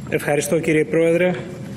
Ευχαριστώ, κύριε Πρόεδρε.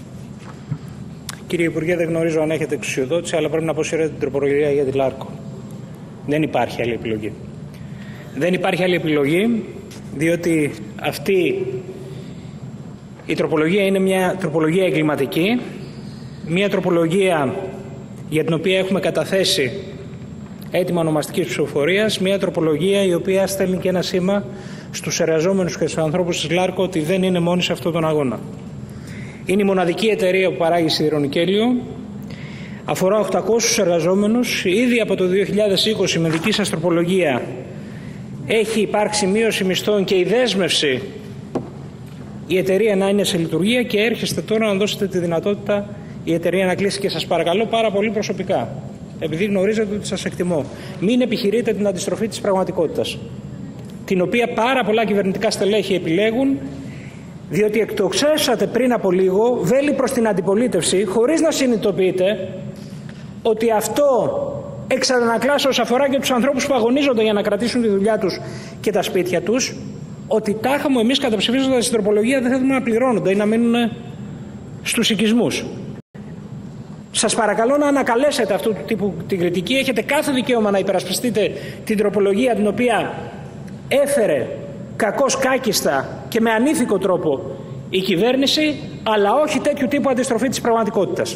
Κύριε Υπουργέ, δεν γνωρίζω αν έχετε εξουσιοδότηση, αλλά πρέπει να αποσύρετε την τροπολογία για τη Λάρκο. Δεν υπάρχει άλλη επιλογή. Δεν υπάρχει άλλη επιλογή, διότι αυτή η τροπολογία είναι μια τροπολογία εγκληματική, μια τροπολογία για την οποία έχουμε καταθέσει έτοιμα ονομαστικής ψηφοφορίας, μια τροπολογία η οποία στέλνει και ένα σήμα στους εργαζόμενους και στους ανθρώπους της Λάρκο ότι δεν είναι μόνοι σε αυτόν τον αγώνα. Είναι η μοναδική εταιρεία που παράγει σιδηρονικέλιο, αφορά 800 εργαζόμενους. Ήδη από το 2020 με δική σας τροπολογία έχει υπάρξει μείωση μισθών και η δέσμευση η εταιρεία να είναι σε λειτουργία και έρχεστε τώρα να δώσετε τη δυνατότητα η εταιρεία να κλείσει. Και σας παρακαλώ πάρα πολύ προσωπικά, επειδή γνωρίζετε ότι σας εκτιμώ, μην επιχειρείτε την αντιστροφή της πραγματικότητας, την οποία πάρα πολλά κυβερνητικά στελέχη επιλέγουν, διότι εκτοξεύσατε πριν από λίγο βέλη προς την αντιπολίτευση, χωρίς να συνειδητοποιείτε ότι αυτό εξ αντανακλάσεως αφορά και τους ανθρώπους που αγωνίζονται για να κρατήσουν τη δουλειά τους και τα σπίτια τους, ότι τάχα μου εμείς καταψηφίζοντας την τροπολογία δεν θέλουμε να πληρώνονται ή να μείνουν στους οικισμούς. Σας παρακαλώ να ανακαλέσετε αυτού του τύπου την κριτική. Έχετε κάθε δικαίωμα να υπερασπιστείτε την τροπολογία την οποία έφερε κακώς κάκιστα και με ανήθικο τρόπο η κυβέρνηση, αλλά όχι τέτοιου τύπου αντιστροφή της πραγματικότητας.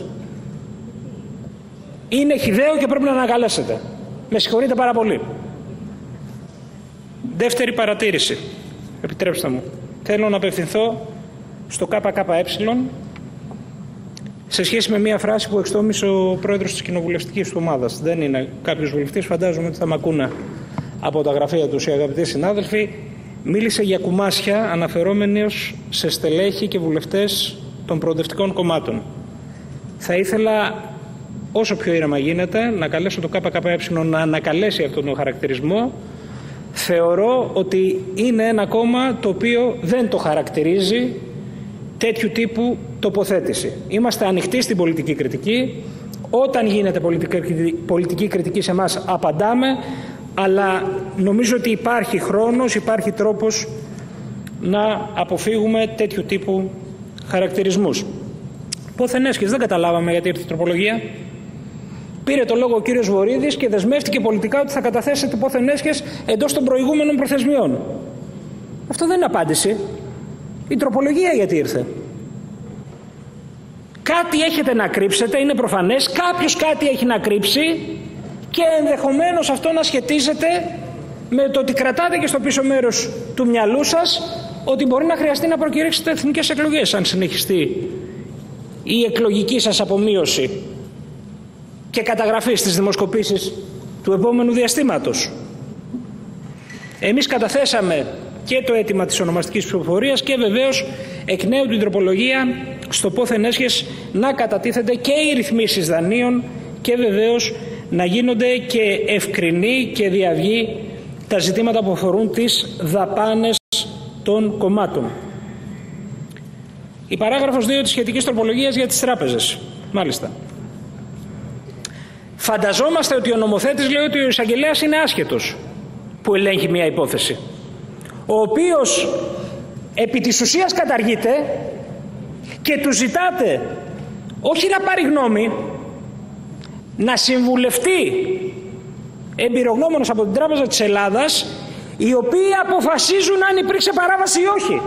Είναι χυδαίο και πρέπει να ανακαλέσετε. Με συγχωρείτε πάρα πολύ. Δεύτερη παρατήρηση. Επιτρέψτε μου. Θέλω να απευθυνθώ στο ΚΚΕ σε σχέση με μια φράση που εξτόμησε ο πρόεδρος της κοινοβουλευτικής του ομάδας. Δεν είναι κάποιος βουλευτής, φαντάζομαι ότι θα με ακούνε από τα γραφεία τους οι αγαπητοί συνάδελφοι. Μίλησε για κουμάσια αναφερόμενος σε στελέχη και βουλευτές των προοδευτικών κομμάτων. Θα ήθελα όσο πιο ήρεμα γίνεται να καλέσω το ΚΚΕ να ανακαλέσει αυτόν τον χαρακτηρισμό. Θεωρώ ότι είναι ένα κόμμα το οποίο δεν το χαρακτηρίζει τέτοιου τύπου τοποθέτηση. Είμαστε ανοιχτοί στην πολιτική κριτική. Όταν γίνεται πολιτική κριτική σε εμάς απαντάμε, αλλά νομίζω ότι υπάρχει χρόνος, υπάρχει τρόπος να αποφύγουμε τέτοιου τύπου χαρακτηρισμούς. Πόθεν έσχες, δεν καταλάβαμε γιατί ήρθε η τροπολογία. Πήρε το λόγο ο κύριος Βορίδης και δεσμεύτηκε πολιτικά ότι θα καταθέσετε πόθεν έσχες εντός των προηγούμενων προθεσμιών. Αυτό δεν είναι απάντηση. Η τροπολογία γιατί ήρθε. Κάτι έχετε να κρύψετε, είναι προφανές. Κάποιος κάτι έχει να κρύψει και ενδεχομένως αυτό να σχετίζεται με το ότι κρατάτε και στο πίσω μέρος του μυαλού σας ότι μπορεί να χρειαστεί να προκηρύξετε εθνικές εκλογές αν συνεχιστεί η εκλογική σας απομείωση και καταγραφή στις δημοσκοπήσεις του επόμενου διαστήματος. Εμείς καταθέσαμε και το αίτημα της ονομαστικής ψηφοφορίας και βεβαίως εκ νέου την τροπολογία στο πόθεν έσχες να κατατίθεται και οι ρυθμίσεις δανείων και βεβαίως να γίνονται και ευκρινή και διαυγή τα ζητήματα που αφορούν τις δαπάνες των κομμάτων. Η παράγραφος 2 της σχετικής τροπολογίας για τις τράπεζες. Μάλιστα. Φανταζόμαστε ότι ο νομοθέτης λέει ότι ο εισαγγελέας είναι άσχετος που ελέγχει μια υπόθεση, ο οποίος επί της ουσίας καταργείται και του ζητάτε όχι να πάρει γνώμη, να συμβουλευτεί εμπειρογνώμονες από την Τράπεζα της Ελλάδας, οι οποίοι αποφασίζουν αν υπήρξε παράβαση ή όχι.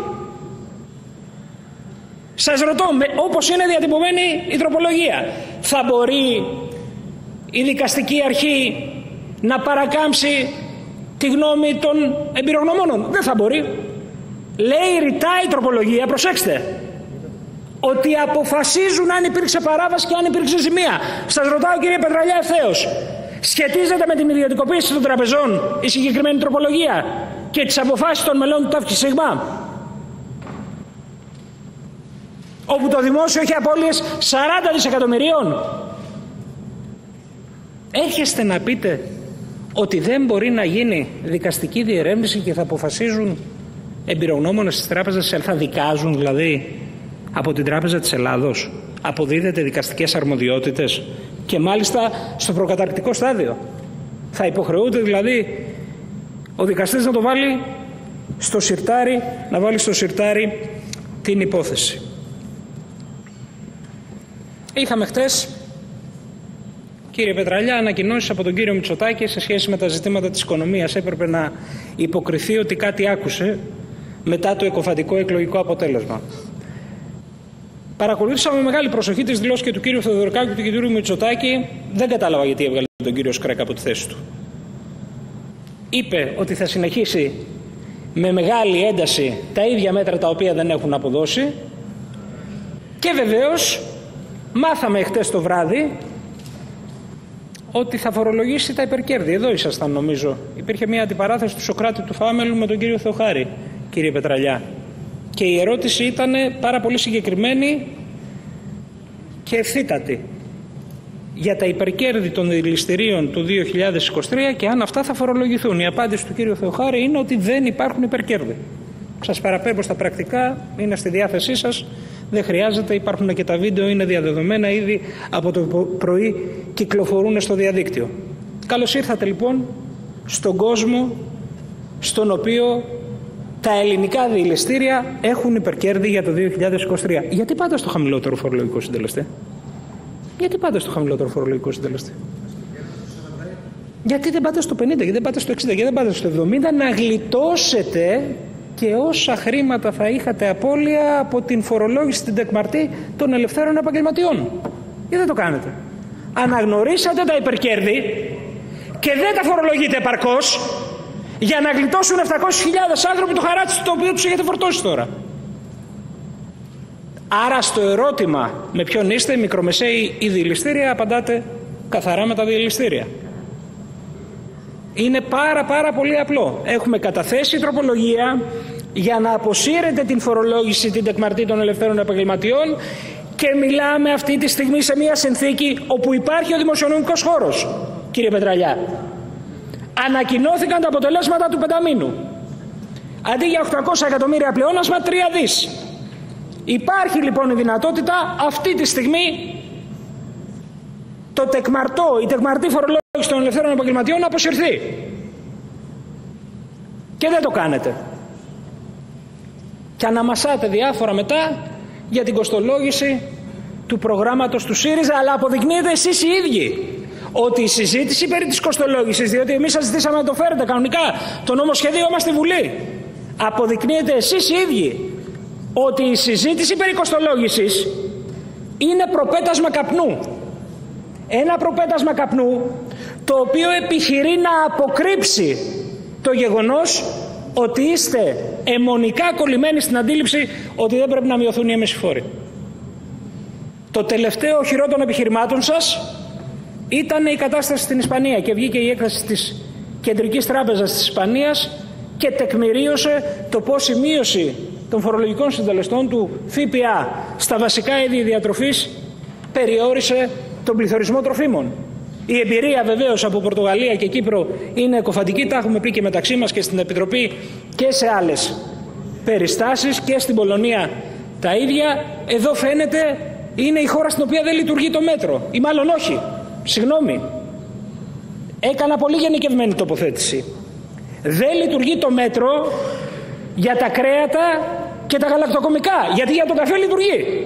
Σας ρωτώ, όπως είναι διατυπωμένη η τροπολογία, θα μπορεί η δικαστική αρχή να παρακάμψει τη γνώμη των εμπειρογνωμόνων? Δεν θα μπορεί. Λέει ρητά η τροπολογία, προσέξτε, ότι αποφασίζουν αν υπήρξε παράβαση και αν υπήρξε ζημία. Σας ρωτάω, κύριε Πετραλιά, ευθέως, σχετίζεται με την ιδιωτικοποίηση των τραπεζών η συγκεκριμένη τροπολογία και τις αποφάσεις των μελών του ΤΑΦΚΙ, όπου το δημόσιο έχει απώλειες 40 δισεκατομμυρίων? Έρχεστε να πείτε ότι δεν μπορεί να γίνει δικαστική διερεύνηση και θα αποφασίζουν εμπειρογνώμονες της Τράπεζας της Ελλάδος, θα δικάζουν δηλαδή από την Τράπεζα της Ελλάδος? Αποδίδεται δικαστικές αρμοδιότητες και μάλιστα στο προκαταρκτικό στάδιο. Θα υποχρεούται δηλαδή ο δικαστής να το βάλει στο σιρτάρι, να βάλει στο σιρτάρι την υπόθεση. Είχαμε χτες, κύριε Πετραλιά, ανακοινώσεις από τον κύριο Μητσοτάκη σε σχέση με τα ζητήματα της οικονομίας. Έπρεπε να υποκριθεί ότι κάτι άκουσε μετά το εκοφαντικό εκλογικό αποτέλεσμα. Παρακολούθησα με μεγάλη προσοχή τις δηλώσεις και του κύριου Θεοδωρικάκου και του κύριου Μητσοτάκη. Δεν κατάλαβα γιατί έβγαλε τον κύριο Σκρέκα από τη θέση του. Είπε ότι θα συνεχίσει με μεγάλη ένταση τα ίδια μέτρα τα οποία δεν έχουν αποδώσει και βεβαίως μάθαμε χτες το βράδυ ότι θα φορολογήσει τα υπερκέρδη. Εδώ ήσασταν νομίζω. Υπήρχε μια αντιπαράθεση του Σωκράτη του Φάμελου με τον κύριο Θεοχάρη, κύριε Πετραλιά. Και η ερώτηση ήταν πάρα πολύ συγκεκριμένη και ευθύτατη για τα υπερκέρδη των δηληστηρίων του 2023 και αν αυτά θα φορολογηθούν. Η απάντηση του κύριου Θεοχάρη είναι ότι δεν υπάρχουν υπερκέρδη. Σας παραπέμπω στα πρακτικά, είναι στη διάθεσή σας, δεν χρειάζεται, υπάρχουν και τα βίντεο, είναι διαδεδομένα, ήδη από το πρωί κυκλοφορούν στο διαδίκτυο. Καλώς ήρθατε λοιπόν στον κόσμο στον οποίο τα ελληνικά δηληστήρια έχουν υπερκέρδη για το 2023. Γιατί πάντα στο χαμηλότερο φορολογικό συντελεστή? Γιατί πάτε στο χαμηλότερο φορολογικό συντελεστή? Γιατί δεν πάτε στο 50, γιατί δεν πάτε στο 60, γιατί δεν πάτε στο 70, να γλιτώσετε και όσα χρήματα θα είχατε απώλεια από την φορολόγηση, την τεκμαρτή των ελευθέρων επαγγελματιών? Γιατί δεν το κάνετε? Αναγνωρίσατε τα υπερκέρδη και δεν τα φορολογείτε επαρκώς για να γλιτώσουν 700.000 άνθρωποι το χαράτσι το οποίο τους έχετε φορτώσει τώρα. Άρα στο ερώτημα με ποιον είστε, μικρομεσαίοι ή δηληστήρια, απαντάτε καθαρά με τα δηληστήρια. Είναι πάρα πολύ απλό. Έχουμε καταθέσει τροπολογία για να αποσύρετε την φορολόγηση, την τεκμαρτή των ελευθέρων επαγγελματιών και μιλάμε αυτή τη στιγμή σε μια συνθήκη όπου υπάρχει ο δημοσιονομικός χώρος, κύριε Πετραλιά. Ανακοινώθηκαν τα αποτελέσματα του πενταμήνου. Αντί για 800 εκατομμύρια πλεόνασμα, 3 δις. Υπάρχει λοιπόν η δυνατότητα αυτή τη στιγμή η τεκμαρτή φορολόγηση των ελευθέρων επαγγελματιών να αποσυρθεί. Και δεν το κάνετε. Και αναμασάτε διάφορα μετά για την κοστολόγηση του προγράμματος του ΣΥΡΙΖΑ, αλλά αποδεικνύετε εσείς οι ίδιοι ότι η συζήτηση περί της κοστολόγησης, διότι εμείς σας ζητήσαμε να το φέρετε κανονικά, το νομοσχέδιο μας στη Βουλή, αποδεικνύετε εσείς οι ίδιοι ότι η συζήτηση περί κοστολόγησης είναι προπέτασμα καπνού. Ένα προπέτασμα καπνού το οποίο επιχειρεί να αποκρύψει το γεγονός ότι είστε αιμονικά κολλημένοι στην αντίληψη ότι δεν πρέπει να μειωθούν οι έμεσοι φόροι. Το τελευταίο οχυρό των επιχειρημάτων σας ήταν η κατάσταση στην Ισπανία και βγήκε η έκθεση της Κεντρικής Τράπεζας της Ισπανίας και τεκμηρίωσε το πώς η μείωση των φορολογικών συντελεστών του ΦΠΑ στα βασικά είδη διατροφής περιόρισε τον πληθωρισμό τροφίμων. Η εμπειρία βεβαίως από Πορτογαλία και Κύπρο είναι εκοφαντική, τα έχουμε πει και μεταξύ μας και στην Επιτροπή και σε άλλες περιστάσεις και στην Πολωνία τα ίδια. Εδώ φαίνεται είναι η χώρα στην οποία δεν λειτουργεί το μέτρο, ή μάλλον όχι, συγγνώμη, έκανα πολύ γενικευμένη τοποθέτηση. Δεν λειτουργεί το μέτρο για τα κρέατα και τα γαλακτοκομικά, γιατί για το καφέ λειτουργεί.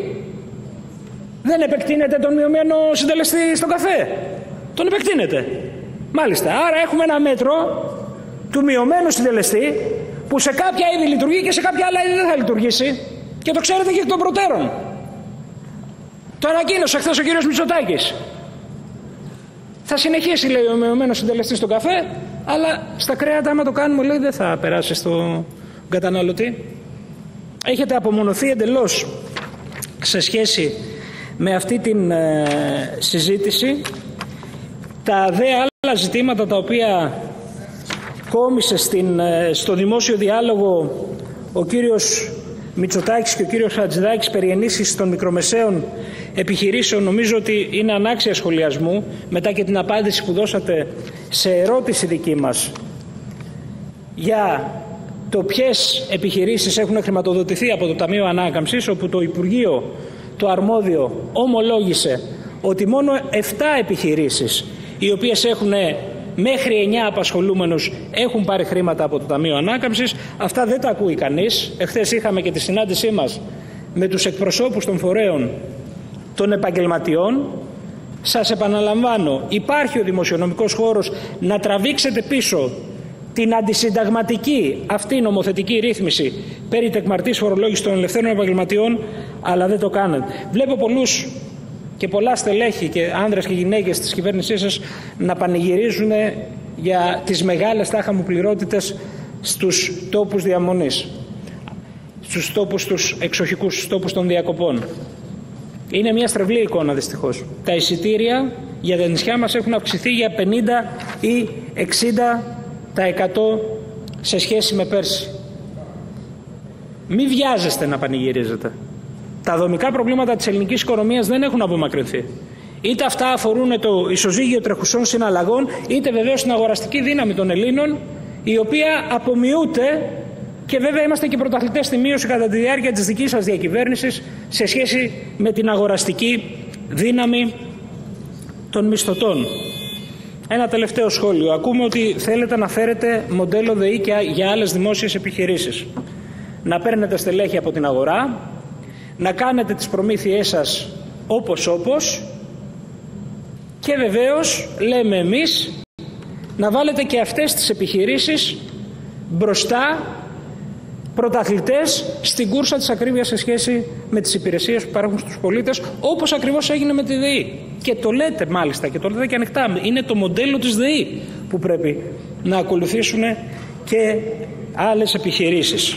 Δεν επεκτείνεται τον μειωμένο συντελεστή στον καφέ? Τον επεκτείνεται. Μάλιστα. Άρα έχουμε ένα μέτρο του μειωμένου συντελεστή που σε κάποια είδη λειτουργεί και σε κάποια άλλα είδη δεν θα λειτουργήσει. Και το ξέρετε και εκ των προτέρων. Το ανακοίνωσε χθες ο κύριος Μητσοτάκης. Θα συνεχίσει, λέει, ο μειωμένος συντελεστής στον καφέ, αλλά στα κρέατα, άμα το κάνουμε, λέει, δεν θα περάσει στον καταναλωτή. Έχετε απομονωθεί εντελώς σε σχέση με αυτή την συζήτηση. Τα δε άλλα ζητήματα τα οποία κόμισε στο δημόσιο διάλογο ο κύριος Μητσοτάκης και ο κύριος Χατζηδάκης περί ενίσχυσης των μικρομεσαίων επιχειρήσεων, νομίζω ότι είναι ανάξια σχολιασμού μετά και την απάντηση που δώσατε σε ερώτηση δική μας για το ποιες επιχειρήσεις έχουν χρηματοδοτηθεί από το Ταμείο Ανάκαμψης, όπου το Υπουργείο, το αρμόδιο, ομολόγησε ότι μόνο 7 επιχειρήσεις οι οποίες έχουν μέχρι 9 απασχολούμενους έχουν πάρει χρήματα από το Ταμείο Ανάκαμψης. Αυτά δεν τα ακούει κανείς. Εχθές είχαμε και τη συνάντησή μας με τους εκπροσώπους των φορέων των επαγγελματιών. Σας επαναλαμβάνω, υπάρχει ο δημοσιονομικός χώρος να τραβήξετε πίσω την αντισυνταγματική αυτή νομοθετική ρύθμιση περί τεκμαρτής φορολόγησης των ελευθέρων επαγγελματιών, αλλά δεν το κάνετε. Βλέπω πολλούς και πολλά στελέχη και άνδρες και γυναίκες της κυβέρνησής σας να πανηγυρίζουν για τις μεγάλες τάχα μου πληρότητες στους τόπους διαμονής, στους τόπους τους εξοχικούς, στους τόπους των διακοπών. Είναι μια στρεβλή εικόνα δυστυχώς. Τα εισιτήρια για τα νησιά μας έχουν αυξηθεί για 50 ή 60% σε σχέση με πέρσι. Μη βιάζεστε να πανηγυρίζετε. Τα δομικά προβλήματα της ελληνικής οικονομίας δεν έχουν απομακρυνθεί. Είτε αυτά αφορούν το ισοζύγιο τρεχουσών συναλλαγών, είτε βεβαίως την αγοραστική δύναμη των Ελλήνων, η οποία απομειούται, και βέβαια είμαστε και πρωταθλητές στη μείωση κατά τη διάρκεια της δικής σας διακυβέρνησης σε σχέση με την αγοραστική δύναμη των μισθωτών. Ένα τελευταίο σχόλιο. Ακούμε ότι θέλετε να φέρετε μοντέλο ΔΕΗ και για άλλες δημόσιες επιχειρήσεις. Να παίρνετε στελέχη από την αγορά, να κάνετε τις προμήθειές σας όπως και βεβαίως, λέμε εμείς, να βάλετε και αυτές τις επιχειρήσεις μπροστά, πρωταθλητές στην κούρσα της ακρίβειας σε σχέση με τις υπηρεσίες που παρέχουν στους πολίτες, όπως ακριβώς έγινε με τη ΔΕΗ. Και το λέτε μάλιστα, και το λέτε και ανοιχτά, είναι το μοντέλο της ΔΕΗ που πρέπει να ακολουθήσουν και άλλες επιχειρήσεις.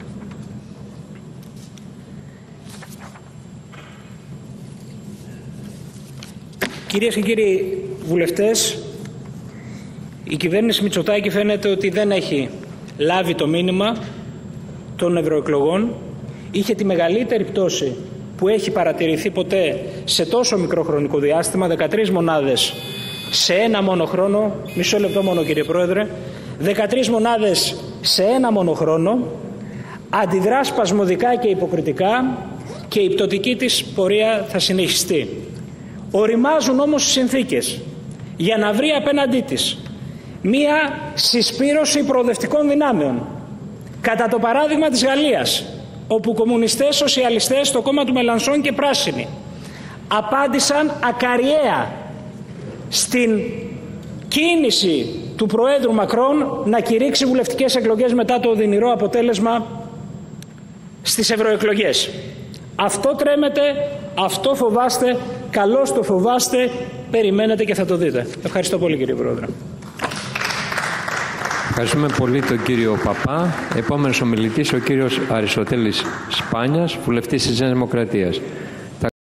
Κυρίες και κύριοι βουλευτές, η κυβέρνηση Μητσοτάκη φαίνεται ότι δεν έχει λάβει το μήνυμα των ευρωεκλογών. Είχε τη μεγαλύτερη πτώση που έχει παρατηρηθεί ποτέ σε τόσο μικρό χρονικό διάστημα, 13 μονάδες σε ένα μόνο χρόνο. Μισό λεπτό μόνο, κύριε Πρόεδρε. 13 μονάδες σε ένα μόνο χρόνο. Αντιδρά σπασμωδικά και υποκριτικά και η πτωτική της πορεία θα συνεχιστεί. Οριμάζουν όμως οι συνθήκες για να βρει απέναντί της μία συσπήρωση προοδευτικών δυνάμεων, κατά το παράδειγμα της Γαλλίας, όπου κομμουνιστές, σοσιαλιστές, το κόμμα του Μελανσόν και πράσινοι απάντησαν ακαριέα στην κίνηση του Προέδρου Μακρόν να κηρύξει βουλευτικές εκλογές μετά το οδυνηρό αποτέλεσμα στις ευρωεκλογές. Αυτό τρέμετε, αυτό φοβάστε, καλώς το φοβάστε, περιμένετε και θα το δείτε. Ευχαριστώ πολύ, κύριε Πρόεδρε. Ευχαριστούμε πολύ τον κύριο Παπά. Επόμενος ομιλητής ο κύριος Αριστοτέλης Σπάνιας, βουλευτής της Νέας Δημοκρατίας.